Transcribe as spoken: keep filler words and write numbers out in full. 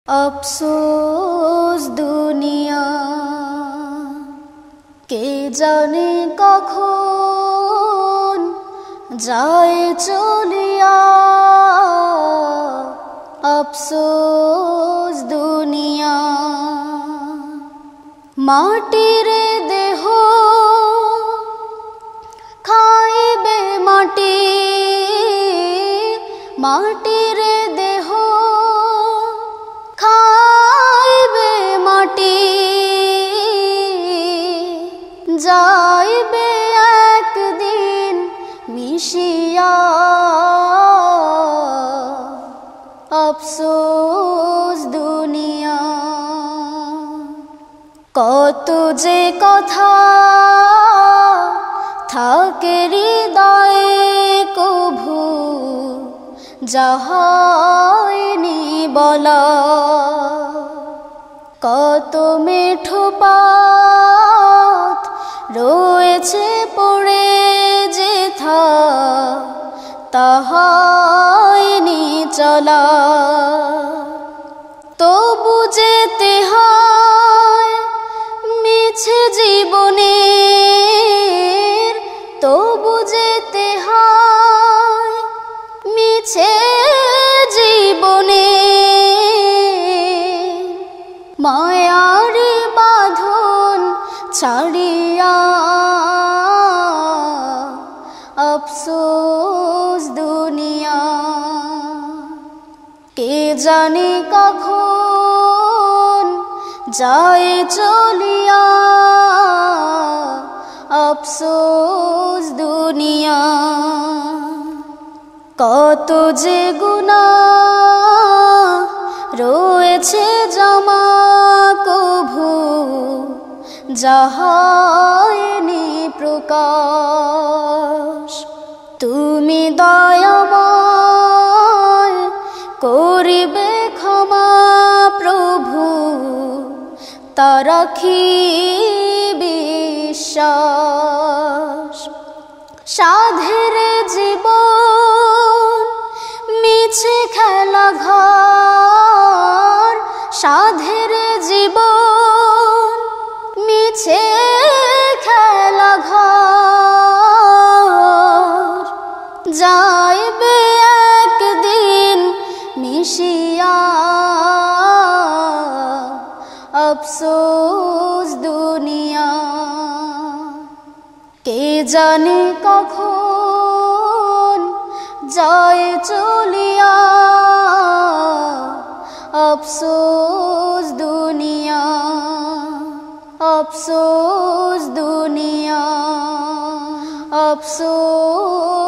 अफसोस दुनिया के जाने कखन যায় চলিয়া। अफसोस दुनिया माटिर देह खाइबे माटी, माटिर देह खाइबे माटी, जाइबे एक दिन मिशिया। अफसोस दुनिया कत जे कथा थाके हृदये कभू जाहायनि बला। कत मेठो पात रयेछे पड़े जेथा ताहायनि चला। तबु जेते हाय मिछे जीवनेर, तबु जेते हाय मिछे जीवनेर। मायारी बाँधन छाड़िया अफसोस दुनिया के जाने कखन যায় চলিয়া। अफसोस दुनिया কত যে গুনাহ রয়েছে জমা কভু যাহায়নি প্রকাশ। তুমি দয়াময় করিবে ক্ষমা প্রভু, তা রাখি বিশ্বাস। সাধের জীবন মিছে খেলা ঘর, সাধের জীবন মিছে খেলা ঘর। যাইবে একদিন মিশিয়া। अफसोस दुनिया के जाने कखन যায় চলিয়া। अफसोस दुनिया, अफसोस दुनिया, अफसोस।